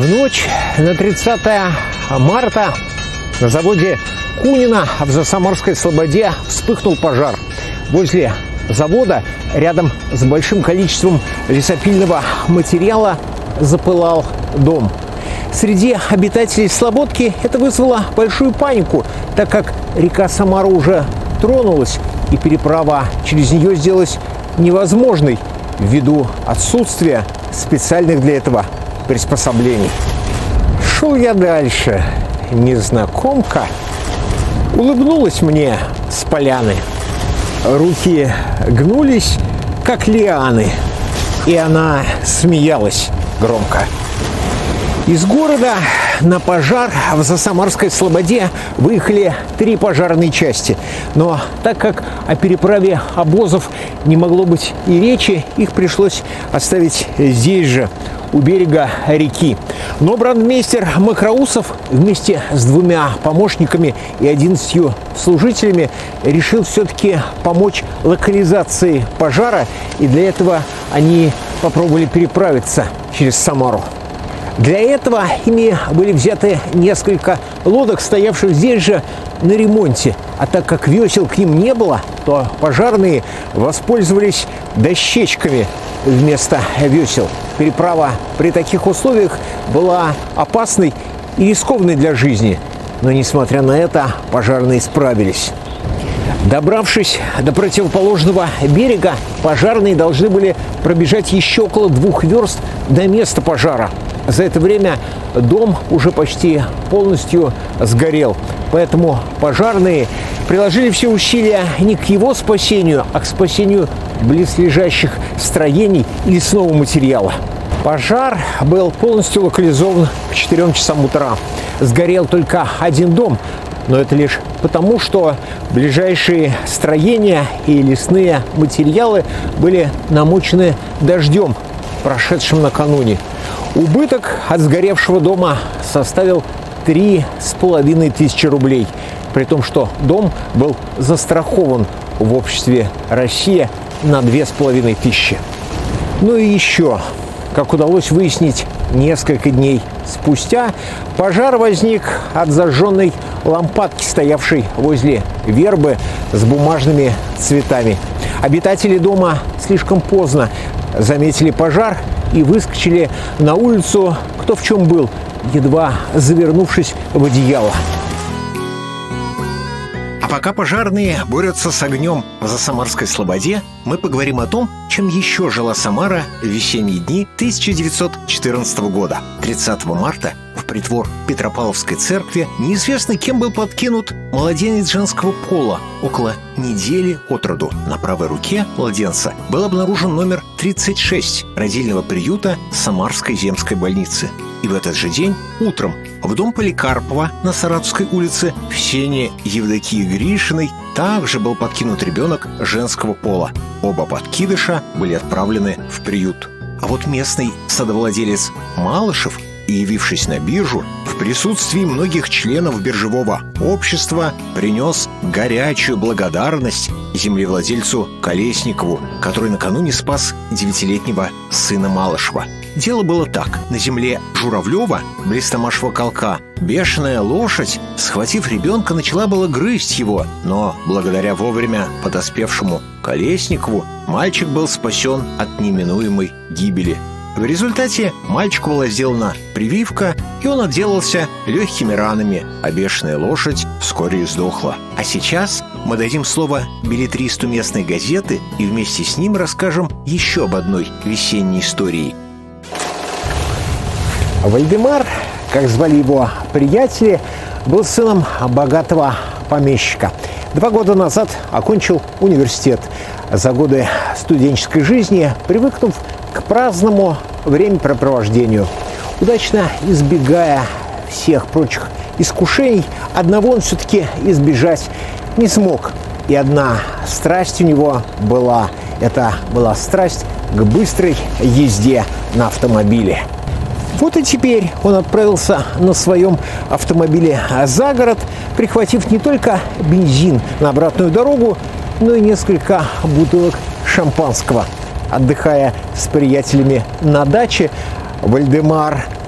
В ночь на 30 марта на заводе Кунина в Засамарской Слободе вспыхнул пожар. Возле завода, рядом с большим количеством лесопильного материала, запылал дом. Среди обитателей Слободки это вызвало большую панику, так как река Самара уже тронулась, и переправа через нее сделалась невозможной ввиду отсутствия специальных для этого приспособлений. Шел я дальше. Незнакомка улыбнулась мне с поляны. Руки гнулись, как лианы, и она смеялась громко. Из города на пожар в Засамарской Слободе выехали 3 пожарные части. Но так как о переправе обозов не могло быть и речи, их пришлось оставить здесь же, у берега реки. Но брандмейстер Макроусов вместе с 2 помощниками и 11 служителями решил все-таки помочь локализации пожара, и для этого они попробовали переправиться через Самару. Для этого ими были взяты несколько лодок, стоявших здесь же на ремонте. А так как весел к ним не было, то пожарные воспользовались дощечками вместо весел. Переправа при таких условиях была опасной и рискованной для жизни. Но, несмотря на это, пожарные справились. Добравшись до противоположного берега, пожарные должны были пробежать еще около 2 верст до места пожара. За это время дом уже почти полностью сгорел, поэтому пожарные приложили все усилия не к его спасению, а к спасению близлежащих строений и лесного материала. Пожар был полностью локализован к 4 часам утра. Сгорел только 1 дом, но это лишь потому, что ближайшие строения и лесные материалы были намочены дождем, прошедшим накануне. Убыток от сгоревшего дома составил 3500 рублей, при том, что дом был застрахован в обществе «Россия» на 2500. Ну и еще, как удалось выяснить несколько дней спустя, пожар возник от зажженной лампадки, стоявшей возле вербы с бумажными цветами. Обитатели дома слишком поздно заметили пожар и выскочили на улицу кто в чем был, едва завернувшись в одеяло. А пока пожарные борются с огнем в Засамарской Слободе, мы поговорим о том, чем еще жила Самара в весенние дни 1914 года. 30 марта в притвор Петропавловской церкви неизвестно кем был подкинут младенец женского пола. Около недели от роду на правой руке младенца был обнаружен номер 36 родильного приюта Самарской земской больницы. И в этот же день утром в дом Поликарпова на Саратовской улице в сене Евдокии Гришиной также был подкинут ребенок женского пола. Оба подкидыша были отправлены в приют. А вот местный садовладелец Малышев, явившись на биржу, в присутствии многих членов биржевого общества принес горячую благодарность землевладельцу Колесникову, который накануне спас 9-летнего сына Малышева. Дело было так. На земле Журавлева, близ Томашева Колка, бешеная лошадь, схватив ребенка, начала было грызть его, но благодаря вовремя подоспевшему Колесникову мальчик был спасен от неминуемой гибели. В результате мальчику была сделана прививка, и он отделался легкими ранами, а бешеная лошадь вскоре сдохла. А сейчас мы дадим слово беллетристу местной газеты и вместе с ним расскажем еще об одной весенней истории. Вальдемар, как звали его приятели, был сыном богатого помещика. 2 года назад окончил университет. За годы студенческой жизни, привыкнув к праздному времяпрепровождению, удачно избегая всех прочих искушений, одного он все-таки избежать не смог. И одна страсть у него была. Это была страсть к быстрой езде на автомобиле. Вот и теперь он отправился на своем автомобиле за город, прихватив не только бензин на обратную дорогу, но и несколько бутылок шампанского. Отдыхая с приятелями на даче, Вальдемар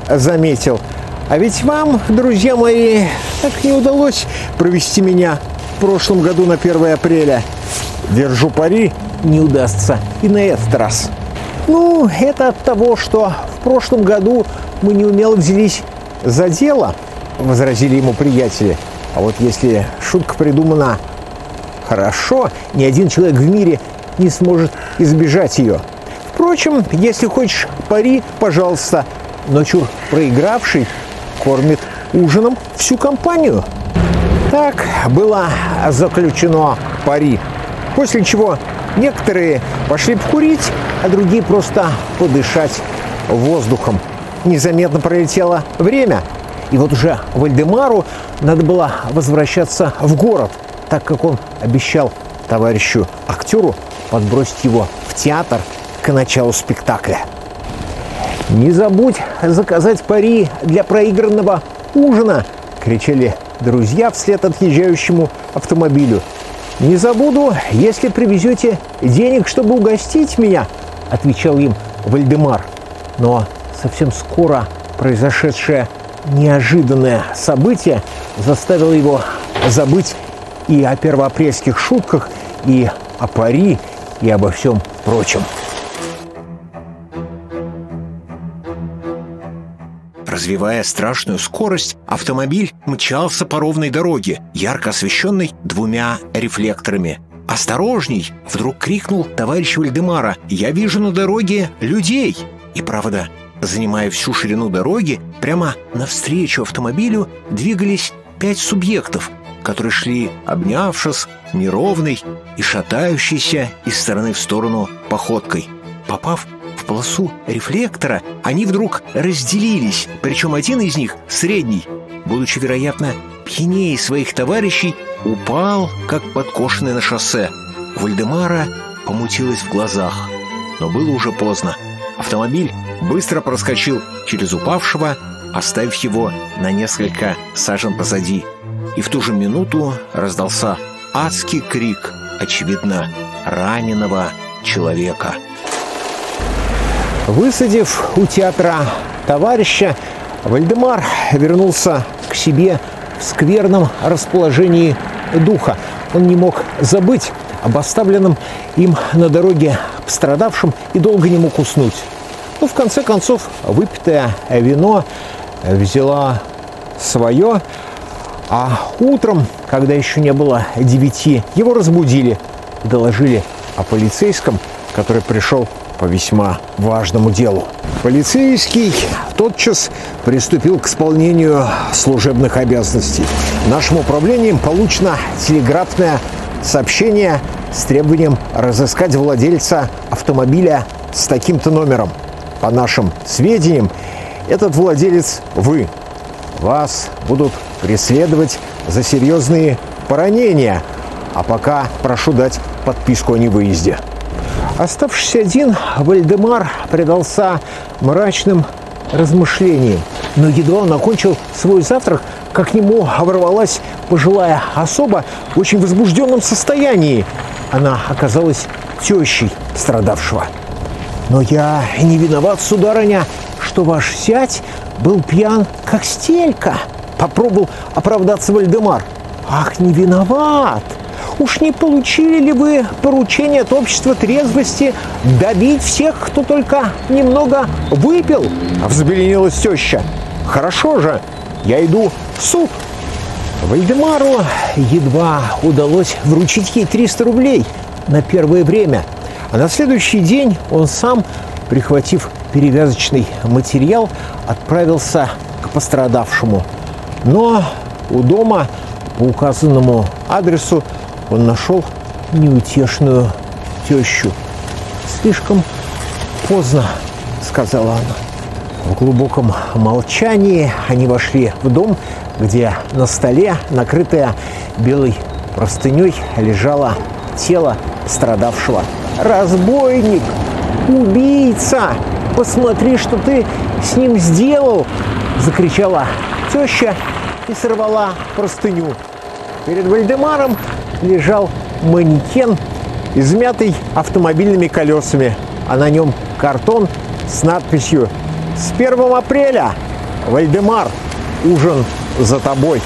заметил. А ведь вам, друзья мои, так не удалось провести меня в прошлом году на 1 апреля. Держу пари, не удастся и на этот раз. Ну, это от того, что в прошлом году мы неумело взялись за дело, возразили ему приятели. А вот если шутка придумана хорошо, ни один человек в мире не сможет избежать ее. Впрочем, если хочешь пари, пожалуйста, но чур проигравший кормит ужином всю компанию. Так было заключено пари. После чего некоторые пошли покурить, а другие просто подышать воздухом. Незаметно пролетело время. И вот уже Вальдемару надо было возвращаться в город, так как он обещал товарищу актеру подбросить его в театр к началу спектакля. «Не забудь заказать пари для проигранного ужина!» — кричали друзья вслед отъезжающему автомобилю. «Не забуду, если привезете денег, чтобы угостить меня!» — отвечал им Вальдемар. Но совсем скоро произошедшее неожиданное событие заставило его забыть и о первоапрельских шутках, и о пари, и обо всем прочем. Развивая страшную скорость, автомобиль мчался по ровной дороге, ярко освещенной 2 рефлекторами. «Осторожней!» — вдруг крикнул товарищ Вальдемара. «Я вижу на дороге людей!» И правда, занимая всю ширину дороги, прямо навстречу автомобилю двигались 5 субъектов, которые шли, обнявшись, неровной и шатающейся из стороны в сторону походкой. Попав в полосу рефлектора, они вдруг разделились, причем один из них, средний, будучи, вероятно, пьянее своих товарищей, упал, как подкошенный на шоссе. У Вальдемара помутилось в глазах, но было уже поздно. Автомобиль быстро проскочил через упавшего, оставив его на несколько сажен позади. И в ту же минуту раздался адский крик, очевидно, раненого человека. Высадив у театра товарища, Вальдемар вернулся к себе в скверном расположении духа. Он не мог забыть об оставленном им на дороге пострадавшем и долго не мог уснуть. Но в конце концов выпитое вино взяло свое, а утром, когда еще не было 9, его разбудили и доложили о полицейском, который пришел по весьма важному делу. Полицейский тотчас приступил к исполнению служебных обязанностей. Нашим управлением получено телеграфное сообщение с требованием разыскать владельца автомобиля с таким-то номером. По нашим сведениям, этот владелец вы. Вас будут преследовать за серьезные поранения, а пока прошу дать подписку о невыезде. Оставшись один, Вальдемар предался мрачным размышлениям. Но едва он окончил свой завтрак, как к нему ворвалась пожилая особа в очень возбужденном состоянии. Она оказалась тещей страдавшего. «Но я не виноват, сударыня, что ваш зять был пьян, как стелька», — попробовал оправдаться Вальдемар. «Ах, не виноват! Уж не получили ли вы поручение от общества трезвости добить всех, кто только немного выпил?» — взбеленилась теща. «Хорошо же, я иду в суд». Вальдемару едва удалось вручить ей 300 рублей на первое время, а на следующий день он сам, прихватив перевязочный материал, отправился к пострадавшему. Но у дома по указанному адресу он нашел неутешную тещу. «Слишком поздно», — сказала она. В глубоком молчании они вошли в дом, где на столе, накрытое белой простыней, лежало тело страдавшего. «Разбойник! Убийца! Посмотри, что ты с ним сделал!» — закричала теща и сорвала простыню. Перед Вальдемаром лежал манекен, измятый автомобильными колесами, а на нем картон с надписью «С 1 апреля! Вальдемар, ужин за тобой.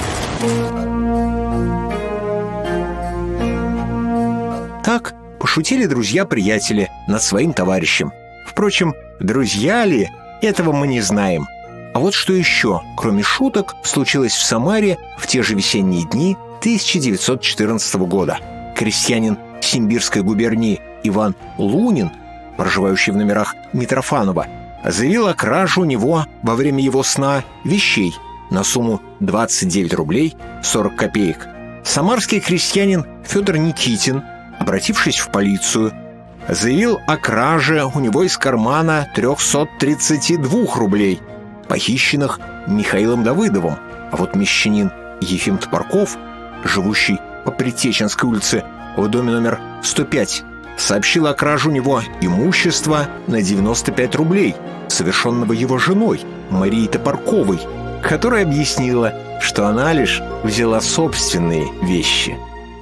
Так пошутили друзья-приятели над своим товарищем. Впрочем, друзья ли, этого мы не знаем. А вот что еще, кроме шуток, случилось в Самаре в те же весенние дни 1914 года. Крестьянин Симбирской губернии Иван Лунин, проживающий в номерах Митрофанова, заявил о краже у него во время его сна вещей на сумму 29 рублей 40 копеек. Самарский крестьянин Федор Никитин, обратившись в полицию, заявил о краже у него из кармана 332 рублей, похищенных Михаилом Давыдовым. А вот мещанин Ефим Топорков, живущий по Притеченской улице в доме номер 105, сообщил о краже у него имущества на 95 рублей, совершенного его женой Марией Топорковой, которая объяснила, что она лишь взяла собственные вещи.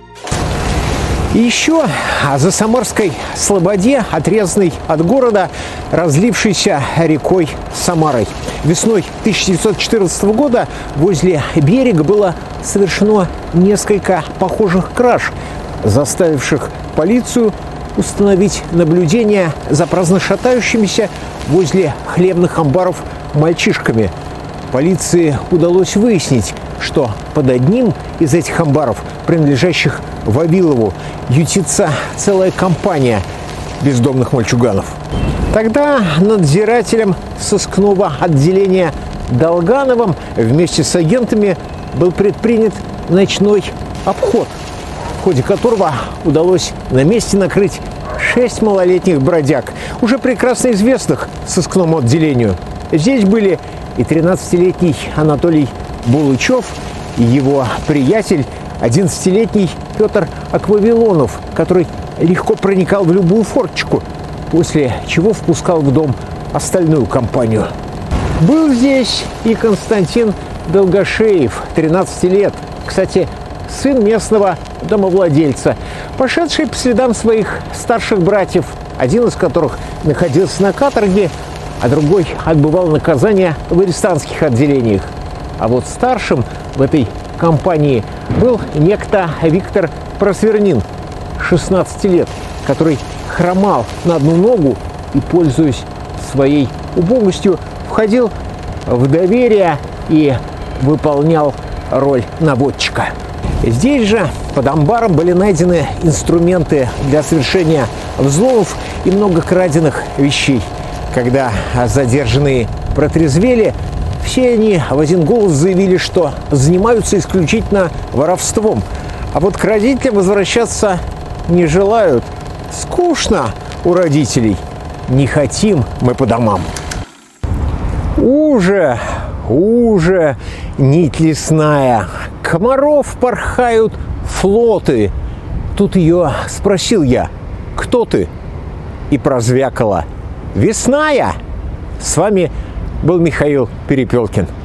И еще о Засамарской слободе, отрезанной от города, разлившейся рекой Самарой. Весной 1914 года возле берега было совершено несколько похожих краж, заставивших полицию установить наблюдение за праздно шатающимися возле хлебных амбаров мальчишками. Полиции удалось выяснить, что под одним из этих амбаров, принадлежащих Вавилову, ютится целая компания бездомных мальчуганов. Тогда надзирателем сыскного отделения Долгановым вместе с агентами был предпринят ночной обход, в ходе которого удалось на месте накрыть 6 малолетних бродяг, уже прекрасно известных сыскному отделению. Здесь были и 13-летний Анатолий Булычев, и его приятель, 11-летний Петр Аквавилонов, который легко проникал в любую форточку, после чего впускал в дом остальную компанию. Был здесь и Константин Долгошеев, 13 лет, кстати, сын местного домовладельца, пошедший по следам своих старших братьев, один из которых находился на каторге, а другой отбывал наказание в арестантских отделениях. А вот старшим в этой компании был некто Виктор Просвернин, 16 лет, который хромал на одну ногу и, пользуясь своей убогостью, входил в доверие и выполнял роль наводчика. Здесь же под амбаром были найдены инструменты для совершения взломов и много краденных вещей. Когда задержанные протрезвели, все они в один голос заявили, что занимаются исключительно воровством. А вот к родителям возвращаться не желают. Скучно у родителей. Не хотим мы по домам. Уже, нить лесная. Комаров порхают флоты. Тут ее спросил я: кто ты? И прозвякала: весная. С вами был Михаил Перепелкин.